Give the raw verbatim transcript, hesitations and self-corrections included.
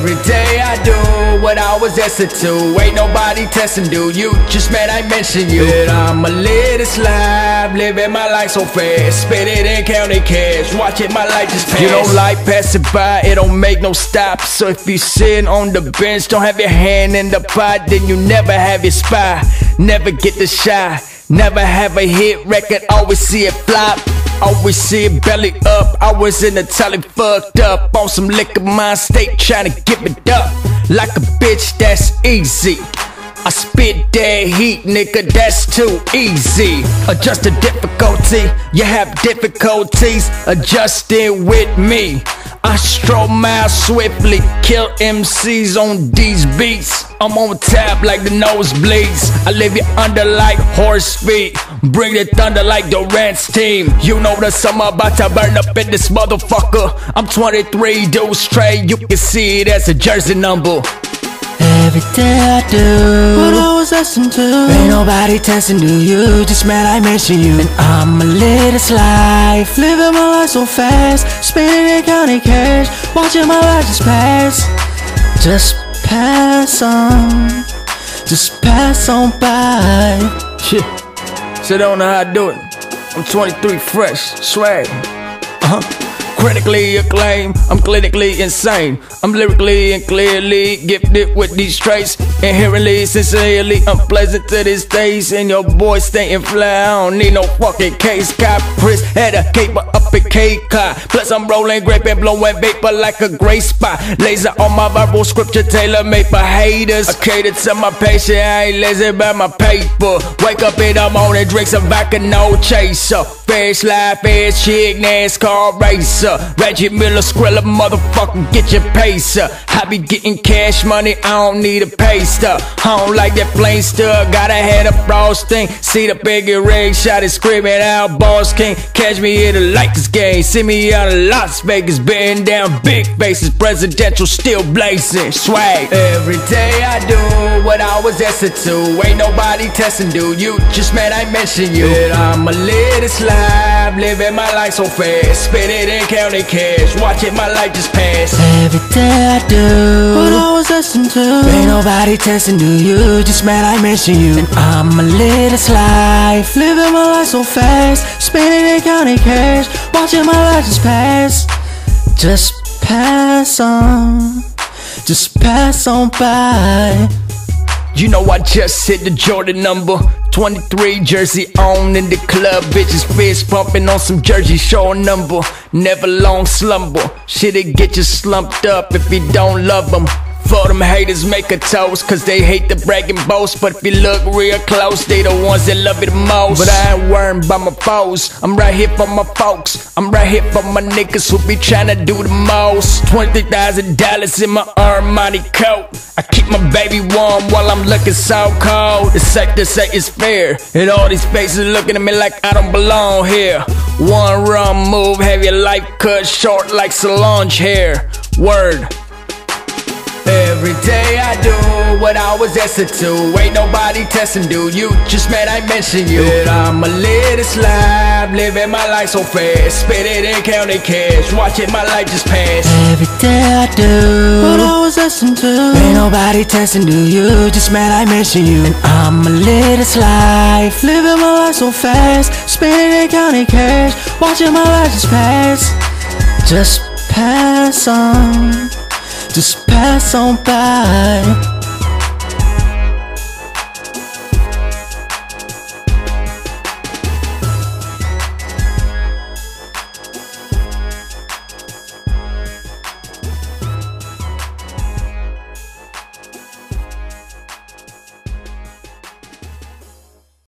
Every day I do what I was destined to. Ain't nobody testing, do you? Just mad I mentioned you. But I'ma live this life, living my life so fast. Spit it and counting cash, watching my life just pass. You know life passing by, it don't make no stop. So if you sitting on the bench, don't have your hand in the pot, then you never have your spot. Never get the shot, never have a hit record, always see it flop. Always see it belly up. I was in the telly fucked up on some liquor mind state, trying to give it up like a bitch, that's easy. I spit that heat, nigga, that's too easy. Adjust the difficulty, you have difficulties adjusting with me. I stroll miles swiftly, kill M Cs on these beats. I'm on tap like the nosebleeds. I leave you under like horse feet. Bring the thunder like Durant's team. You know the summer about to burn up in this motherfucker. I'm twenty-three, dudes straight, you can see it as a jersey number. Every day I do what I was destined to. Ain't nobody testing, do you? Just mad I mention you. And I'ma live this life, living my life so fast, spending and counting cash, watching my life just pass. Just pass on, just pass on by. Shit, so don't know how I do it. I'm twenty-three fresh, swag. Uh-huh. Critically acclaimed, I'm clinically insane. I'm lyrically and clearly gifted with these traits. Inherently, sincerely unpleasant to this days. And your boy staying fly, I don't need no fucking case. Caprice had a caper up in K-Car. Plus I'm rolling grape and blowing vapor like a gray spot. Laser on my verbal scripture, tailor made for haters. I cater to my patient, I ain't lazy about my paper. Wake up in the morning, drink some vodka, no chaser. Fresh life, ass chick, NASCAR racer. Reggie Miller, Skrilla, motherfucker, get your pace up. I be getting cash money, I don't need a pay stub. I don't like that plain stuff, gotta have a frosting. See the biggie rig, shot it screaming out, boss king. Catch me here to like this game, see me out of Las Vegas, bearing down big faces, presidential still blazing, swag. Every day I do what I was destined to. Ain't nobody testing, do you? Just mad I mention you. But I'ma live this life, living my life so fast, spit it and counting cash, watching my life just pass. Every day I do what I was destined to. Ain't nobody testing, do you? Just mad I mention you. And I'ma live this life, living my life so fast, spending and counting cash, watching my life just pass. Just pass on, just pass on by. You know I just hit the Jordan number twenty-three, jersey on in the club. Bitches fist pumping on some Jersey Shore number. Never long slumber, shit'll get you slumped up if you don't love them. For them haters make a toast, cause they hate the brag and boast. But if you look real close, they the ones that love it the most. But I ain't worried by my foes, I'm right here for my folks. I'm right here for my niggas who be tryna do the most. Twenty thousand dollars in my Armani coat, I keep my baby warm while I'm looking so cold. It's safe to say it's fair, and all these faces looking at me like I don't belong here. One wrong move, have your life cut short like Solange hair. Word. Every day I do what I was destined to. Ain't nobody testing, do you? Just mad I mention you. But I'ma live this life, living my life so fast, spit it and counting cash, watching my life just pass. Every day I do what I was destined to. Ain't nobody testing, do you? Just mad I mention you. And I'ma live this life, living my life so fast, spending and counting cash, watching my life just pass. Just pass on, just pass on by.